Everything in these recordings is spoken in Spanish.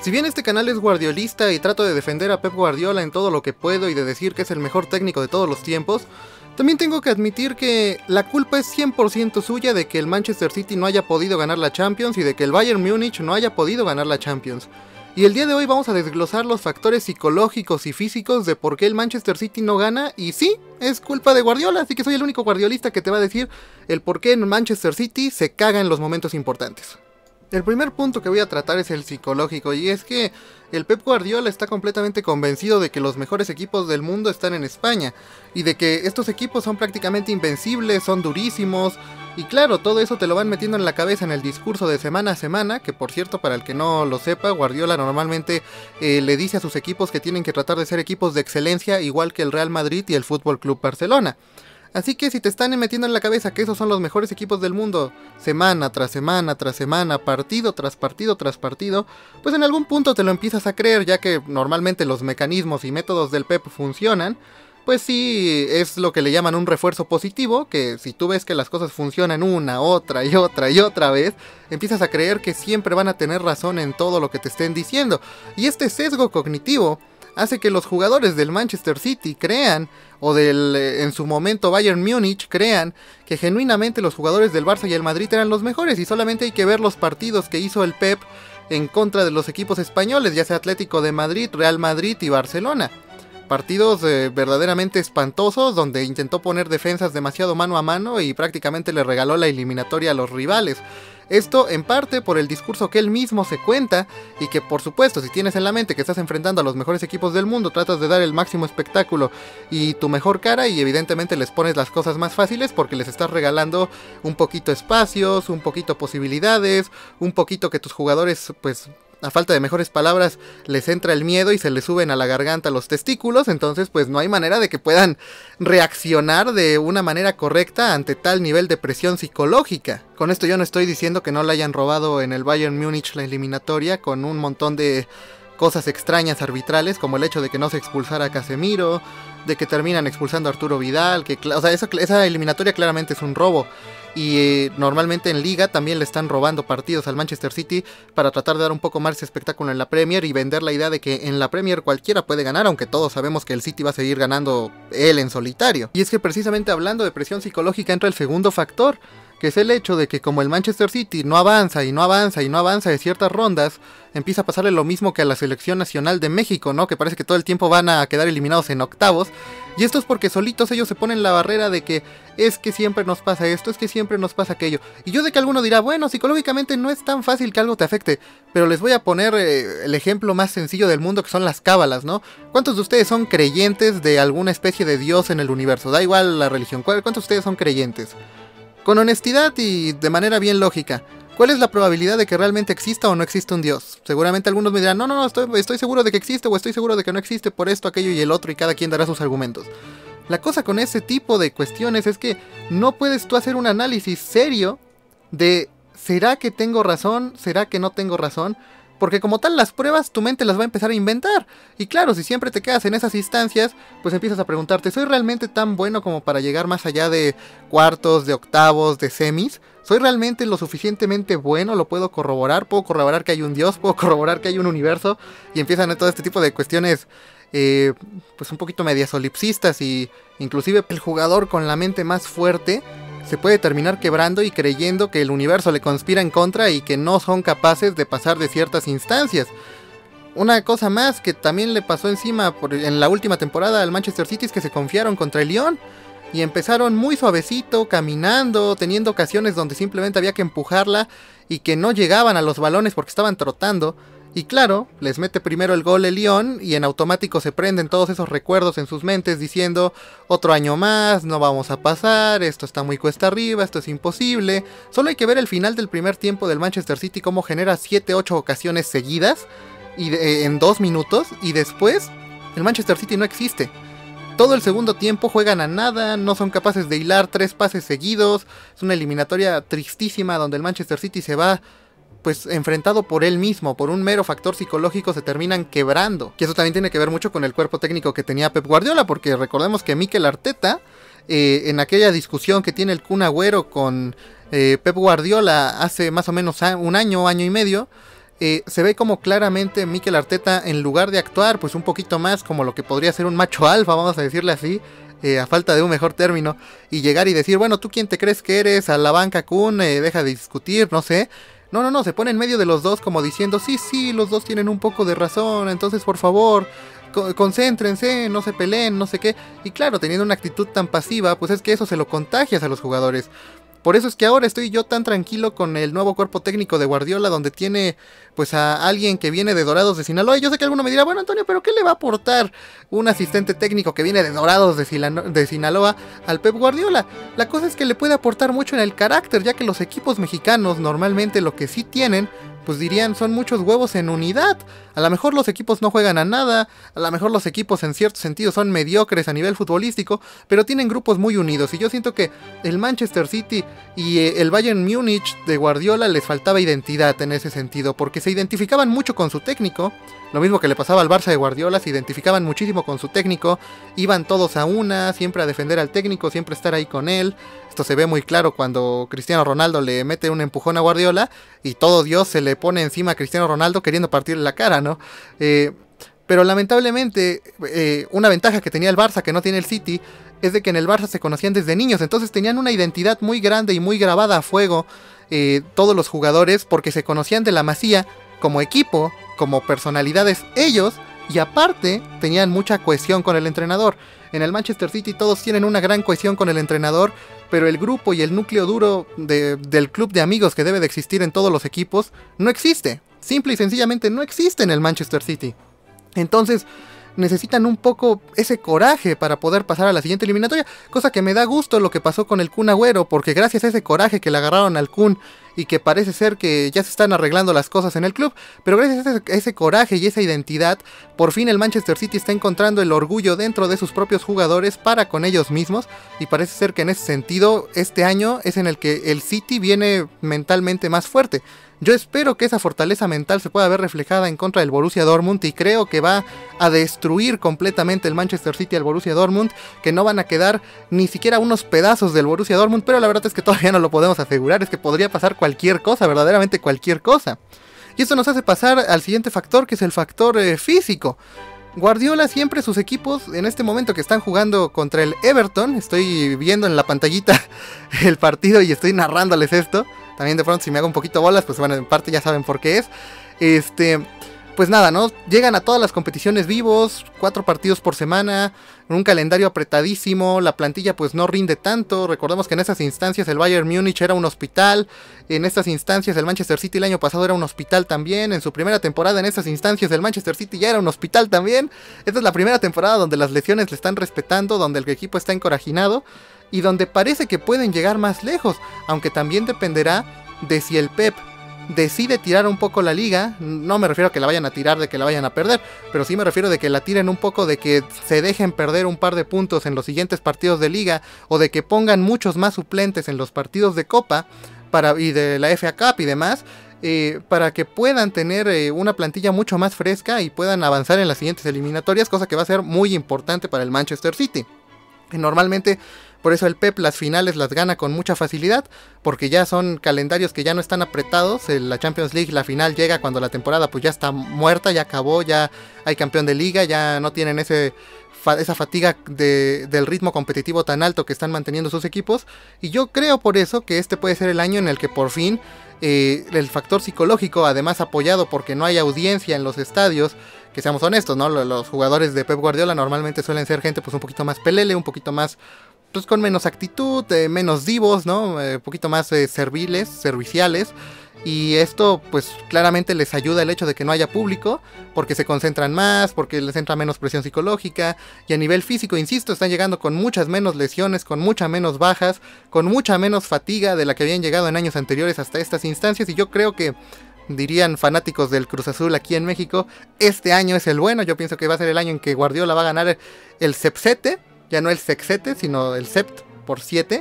Si bien este canal es guardiolista y trato de defender a Pep Guardiola en todo lo que puedo y de decir que es el mejor técnico de todos los tiempos, también tengo que admitir que la culpa es 100% suya de que el Manchester City no haya podido ganar la Champions y de que el Bayern Múnich no haya podido ganar la Champions. Y el día de hoy vamos a desglosar los factores psicológicos y físicos de por qué el Manchester City no gana, y sí, es culpa de Guardiola, así que soy el único guardiolista que te va a decir el por qué en Manchester City se caga en los momentos importantes. El primer punto que voy a tratar es el psicológico, y es que el Pep Guardiola está completamente convencido de que los mejores equipos del mundo están en España, y de que estos equipos son prácticamente invencibles, son durísimos, y claro, todo eso te lo van metiendo en la cabeza en el discurso de semana a semana, que por cierto, para el que no lo sepa, Guardiola normalmente le dice a sus equipos que tienen que tratar de ser equipos de excelencia, igual que el Real Madrid y el Fútbol Club Barcelona. Así que si te están metiendo en la cabeza que esos son los mejores equipos del mundo, semana tras semana tras semana, partido tras partido tras partido, pues en algún punto te lo empiezas a creer, ya que normalmente los mecanismos y métodos del Pep funcionan. Pues sí, es lo que le llaman un refuerzo positivo, que si tú ves que las cosas funcionan una, otra y otra y otra vez, empiezas a creer que siempre van a tener razón en todo lo que te estén diciendo. Y este sesgo cognitivo hace que los jugadores del Manchester City crean, o del en su momento Bayern Múnich crean, que genuinamente los jugadores del Barça y el Madrid eran los mejores, y solamente hay que ver los partidos que hizo el Pep en contra de los equipos españoles, ya sea Atlético de Madrid, Real Madrid y Barcelona. Partidos verdaderamente espantosos, donde intentó poner defensas demasiado mano a mano y prácticamente le regaló la eliminatoria a los rivales. Esto en parte por el discurso que él mismo se cuenta, y que por supuesto, si tienes en la mente que estás enfrentando a los mejores equipos del mundo, tratas de dar el máximo espectáculo y tu mejor cara, y evidentemente les pones las cosas más fáciles porque les estás regalando un poquito espacios, un poquito posibilidades, un poquito que tus jugadores, pues a falta de mejores palabras, les entra el miedo y se les suben a la garganta los testículos. Entonces pues no hay manera de que puedan reaccionar de una manera correcta ante tal nivel de presión psicológica. Con esto yo no estoy diciendo que no le hayan robado en el Bayern Múnich la eliminatoria con un montón de cosas extrañas arbitrales, como el hecho de que no se expulsara a Casemiro, de que terminan expulsando a Arturo Vidal, que o sea, esa eliminatoria claramente es un robo. Y normalmente en Liga también le están robando partidos al Manchester City para tratar de dar un poco más de espectáculo en la Premier y vender la idea de que en la Premier cualquiera puede ganar, aunque todos sabemos que el City va a seguir ganando él en solitario. Y es que precisamente hablando de presión psicológica entra el segundo factor, que es el hecho de que como el Manchester City no avanza y no avanza y no avanza de ciertas rondas, empieza a pasarle lo mismo que a la selección nacional de México, ¿no? Que parece que todo el tiempo van a quedar eliminados en octavos, y esto es porque solitos ellos se ponen la barrera de que es que siempre nos pasa esto, es que siempre nos pasa aquello. Y yo sé que alguno dirá, bueno, psicológicamente no es tan fácil que algo te afecte, pero les voy a poner el ejemplo más sencillo del mundo, que son las cábalas, ¿no? ¿Cuántos de ustedes son creyentes de alguna especie de Dios en el universo? Da igual la religión, ¿cuántos de ustedes son creyentes? Con honestidad y de manera bien lógica, ¿cuál es la probabilidad de que realmente exista o no exista un Dios? Seguramente algunos me dirán, no, estoy seguro de que existe, o estoy seguro de que no existe por esto, aquello y el otro, y cada quien dará sus argumentos. La cosa con ese tipo de cuestiones es que no puedes tú hacer un análisis serio de ¿será que tengo razón? ¿Será que no tengo razón? Porque como tal las pruebas tu mente las va a empezar a inventar. Y claro, si siempre te quedas en esas instancias, pues empiezas a preguntarte, ¿soy realmente tan bueno como para llegar más allá de cuartos, de octavos, de semis? ¿Soy realmente lo suficientemente bueno? ¿Lo puedo corroborar? ¿Puedo corroborar que hay un Dios? ¿Puedo corroborar que hay un universo? Y empiezan todo este tipo de cuestiones pues un poquito medias solipsistas, y inclusive el jugador con la mente más fuerte se puede terminar quebrando y creyendo que el universo le conspira en contra y que no son capaces de pasar de ciertas instancias. Una cosa más que también le pasó encima en la última temporada al Manchester City es que se confiaron contra el Lyon y empezaron muy suavecito, caminando, teniendo ocasiones donde simplemente había que empujarla y que no llegaban a los balones porque estaban trotando. Y claro, les mete primero el gol el Lyon y en automático se prenden todos esos recuerdos en sus mentes diciendo otro año más, no vamos a pasar, esto está muy cuesta arriba, esto es imposible. Solo hay que ver el final del primer tiempo del Manchester City, cómo genera 7-8 ocasiones seguidas y en 2 minutos, y después el Manchester City no existe. Todo el segundo tiempo juegan a nada, no son capaces de hilar 3 pases seguidos. Es una eliminatoria tristísima donde el Manchester City se va pues enfrentado por él mismo, por un mero factor psicológico, se terminan quebrando. Que eso también tiene que ver mucho con el cuerpo técnico que tenía Pep Guardiola, porque recordemos que Mikel Arteta, en aquella discusión que tiene el Kun Agüero con Pep Guardiola hace más o menos un año, año y medio, se ve como claramente Mikel Arteta, en lugar de actuar pues un poquito más como lo que podría ser un macho alfa, vamos a decirle así, a falta de un mejor término, y llegar y decir, bueno, ¿tú quién te crees que eres? A la banca, Kun, deja de discutir, no sé. No, se pone en medio de los dos como diciendo, sí, los dos tienen un poco de razón, entonces por favor, concéntrense, no se peleen, no sé qué. Y claro, teniendo una actitud tan pasiva, pues es que eso se lo contagias a los jugadores. Por eso es que ahora estoy yo tan tranquilo con el nuevo cuerpo técnico de Guardiola, donde tiene pues a alguien que viene de Dorados de Sinaloa. Y yo sé que alguno me dirá, bueno, Antonio, ¿pero qué le va a aportar un asistente técnico que viene de Dorados de Sinaloa al Pep Guardiola? La cosa es que le puede aportar mucho en el carácter, ya que los equipos mexicanos normalmente lo que sí tienen, pues dirían, son muchos huevos en unidad. A lo mejor los equipos no juegan a nada, a lo mejor los equipos en cierto sentido son mediocres a nivel futbolístico, pero tienen grupos muy unidos. Y yo siento que el Manchester City y el Bayern Múnich de Guardiola les faltaba identidad en ese sentido, porque se identificaban mucho con su técnico. Lo mismo que le pasaba al Barça de Guardiola, se identificaban muchísimo con su técnico, iban todos a una, siempre a defender al técnico, siempre estar ahí con él. Esto se ve muy claro cuando Cristiano Ronaldo le mete un empujón a Guardiola y todo Dios se le pone encima a Cristiano Ronaldo queriendo partirle la cara, ¿no? Pero lamentablemente, una ventaja que tenía el Barça que no tiene el City es de que en el Barça se conocían desde niños, entonces tenían una identidad muy grande y muy grabada a fuego todos los jugadores, porque se conocían de la Masía como equipo, como personalidades ellos, y aparte tenían mucha cohesión con el entrenador. En el Manchester City todos tienen una gran cohesión con el entrenador, pero el grupo y el núcleo duro del club de amigos que debe de existir en todos los equipos no existe. Simple y sencillamente no existe en el Manchester City. Entonces necesitan un poco ese coraje para poder pasar a la siguiente eliminatoria, cosa que me da gusto lo que pasó con el Kun Agüero, porque gracias a ese coraje que le agarraron al Kun y que parece ser que ya se están arreglando las cosas en el club, pero gracias a ese coraje y esa identidad, por fin el Manchester City está encontrando el orgullo dentro de sus propios jugadores para con ellos mismos, y parece ser que en ese sentido este año es en el que el City viene mentalmente más fuerte. Yo espero que esa fortaleza mental se pueda ver reflejada en contra del Borussia Dortmund, y creo que va a destruir completamente el Manchester City al Borussia Dortmund, que no van a quedar ni siquiera unos pedazos del Borussia Dortmund, pero la verdad es que todavía no lo podemos asegurar, es que podría pasar cualquier cosa, verdaderamente cualquier cosa. Y esto nos hace pasar al siguiente factor, que es el factor físico. Guardiola siempre sus equipos, en este momento que están jugando contra el Everton, estoy viendo en la pantallita el partido y estoy narrándoles esto. También de pronto si me hago un poquito bolas, pues bueno, en parte ya saben por qué es. Pues nada, ¿no? Llegan a todas las competiciones vivos, 4 partidos por semana, un calendario apretadísimo, la plantilla pues no rinde tanto. Recordemos que en esas instancias el Bayern Múnich era un hospital, en estas instancias el Manchester City el año pasado era un hospital también, en su primera temporada en estas instancias el Manchester City ya era un hospital también. Esta es la primera temporada donde las lesiones le están respetando, donde el equipo está encorajinado y donde parece que pueden llegar más lejos, aunque también dependerá de si el Pep decide tirar un poco la liga. No me refiero a que la vayan a tirar, de que la vayan a perder, pero sí me refiero de que la tiren un poco, de que se dejen perder un par de puntos en los siguientes partidos de liga, o de que pongan muchos más suplentes en los partidos de Copa y de la FA Cup y demás, para que puedan tener una plantilla mucho más fresca y puedan avanzar en las siguientes eliminatorias, cosa que va a ser muy importante para el Manchester City. Normalmente por eso el Pep las finales las gana con mucha facilidad, porque ya son calendarios que ya no están apretados. La Champions League, la final llega cuando la temporada pues ya está muerta, ya acabó, ya hay campeón de liga, ya no tienen esa fatiga del ritmo competitivo tan alto que están manteniendo sus equipos. Y yo creo por eso que este puede ser el año en el que por fin el factor psicológico, además apoyado porque no hay audiencia en los estadios, que seamos honestos, ¿no? Los jugadores de Pep Guardiola normalmente suelen ser gente pues un poquito más pelele, un poquito más pues con menos actitud, menos divos, ¿no? Un poquito más serviciales. Y esto pues claramente les ayuda el hecho de que no haya público, porque se concentran más, porque les entra menos presión psicológica, y a nivel físico, insisto, están llegando con muchas menos lesiones, con muchas menos bajas, con mucha menos fatiga de la que habían llegado en años anteriores hasta estas instancias. Y yo creo que, dirían fanáticos del Cruz Azul aquí en México, este año es el bueno. Yo pienso que va a ser el año en que Guardiola va a ganar el Sepsete, ya no el Sexete, sino el Sept por 7.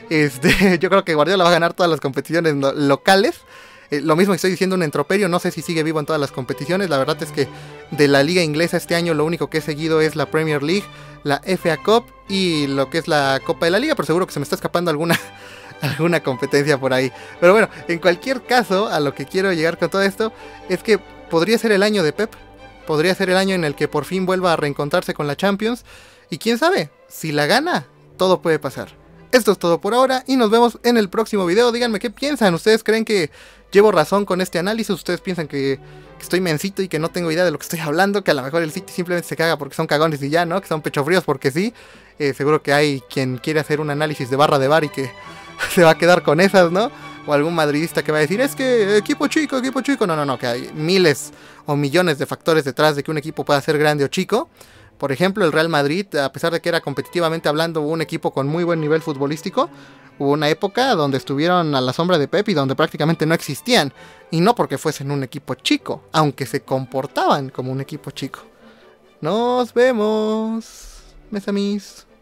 Yo creo que Guardiola va a ganar todas las competiciones locales. Lo mismo que estoy diciendo un entroperio, no sé si sigue vivo en todas las competiciones. La verdad es que de la liga inglesa este año lo único que he seguido es la Premier League, la FA Cup y lo que es la Copa de la Liga, pero seguro que se me está escapando alguna competencia por ahí. Pero bueno, en cualquier caso, a lo que quiero llegar con todo esto es que podría ser el año de Pep. Podría ser el año en el que por fin vuelva a reencontrarse con la Champions. Y quién sabe, si la gana, todo puede pasar. Esto es todo por ahora y nos vemos en el próximo video. Díganme qué piensan. ¿Ustedes creen que llevo razón con este análisis? ¿Ustedes piensan que estoy mencito y que no tengo idea de lo que estoy hablando? Que a lo mejor el City simplemente se caga porque son cagones y ya, ¿no? Que son pechofríos porque sí. Seguro que hay quien quiere hacer un análisis de barra de bar y que se va a quedar con esas, ¿no? O algún madridista que va a decir, es que equipo chico. No, que hay miles o millones de factores detrás de que un equipo pueda ser grande o chico. Por ejemplo, el Real Madrid, a pesar de que era competitivamente hablando un equipo con muy buen nivel futbolístico, hubo una época donde estuvieron a la sombra de Pep y donde prácticamente no existían. Y no porque fuesen un equipo chico, aunque se comportaban como un equipo chico. Nos vemos, mes amis.